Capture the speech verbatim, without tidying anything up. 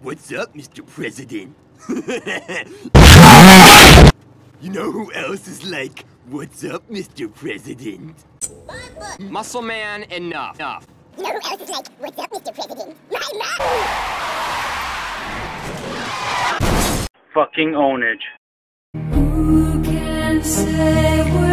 What's up, Mister President? You know who else is like, what's up, Mister President? Muscle Man, enough. Enough. You know who else is like, what's up, Mister President? My mom! Fucking ownage. Who can say